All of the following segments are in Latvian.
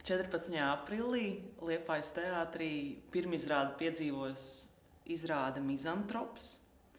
14. aprīlī Liepājas teātrī pirmizrādi piedzīvos izrāde Mizantrops.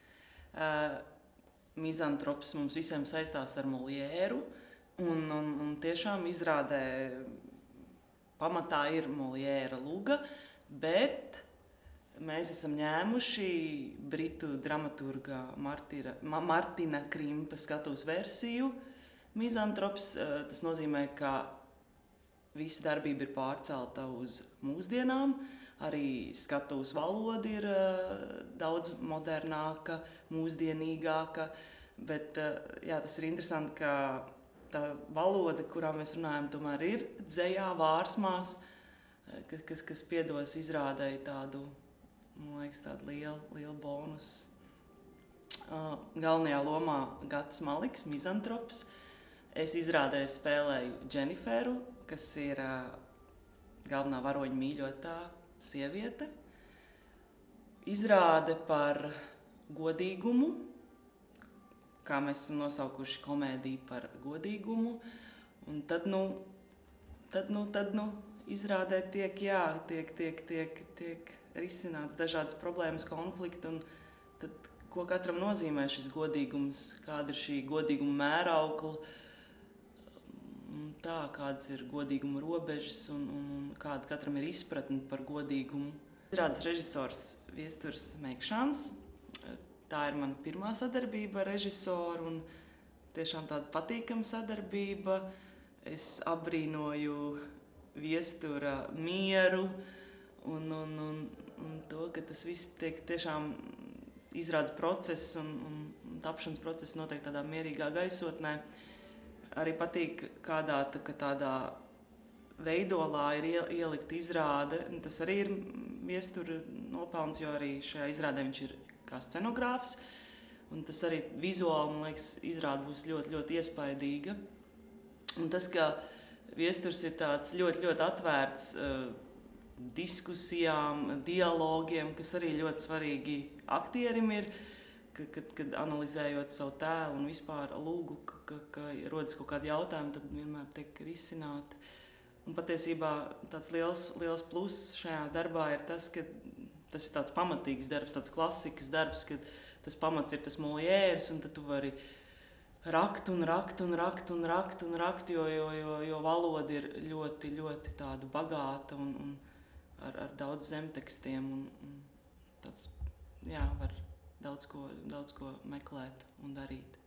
Mizantrops mums visiem saistās ar Moljēru, un tiešām izrādē pamatā ir Moljēra luga, bet mēs esam ņēmuši britu dramaturga Martina Krimpa skatuves versiju. Mizantrops, tas nozīmē, ka visa darbība ir pārcelta uz mūsdienām, arī skatuves valoda ir daudz modernāka, mūsdienīgāka, bet jā, tas ir interesanti, ka tā valoda, kurā mēs runājam, tomēr ir dzejā, vārsmās, kas piedos izrādēji tādu, man liekas, tādu lielu bonusu. Galvenajā lomā Gats Maliks, Mizantrops. Es izrādē spēlēju Dženiferu, kas ir galvenā varoņa mīļotā sieviete. Izrāde par godīgumu, kā mēs esam nosaukuši komēdiju par godīgumu. Un tad izrādē tiek risināts dažādas problēmas, konflikti. Un tad, ko katram nozīmē šis godīgums, kāda ir šī godīguma mēraukla, kādas ir godīguma robežas un kāda katram ir izpratne par godīgumu. Izrādes režisors Viesturs Meikšāns. Tā ir mana pirmā sadarbība ar režisoru un tiešām tāda patīkama sadarbība. Es abrīnoju Viestura mieru un to, ka tas viss tiek tiešām izrādes process un tapšanas process notiek tādā mierīgā gaisotnē. Arī patīk, kādā tādā veidolā ir ielikt izrāde. Tas arī ir Viestura nopelns, jo arī šajā izrādē viņš ir kā scenogrāfs. Un tas arī vizuāli, man liekas, izrāde būs ļoti, ļoti iespaidīga. Un tas, ka Viesturs ir tāds ļoti, ļoti atvērts diskusijām, dialogiem, kas arī ļoti svarīgi aktierim ir, kad analizējot savu tēlu un vispār lūgu, ka rodas kaut kādi jautājumi, tad vienmēr tiek risināti. Un patiesībā tāds liels pluss šajā darbā ir tas, ka tas ir tāds pamatīgs darbs, tāds klasikas darbs, kad tas pamats ir tas Moljērs, un tad tu vari rakt, jo valoda ir ļoti, ļoti tāda bagāta un ar daudz zemtekstiem un tāds, jā, var daudz ko meklēt un darīt.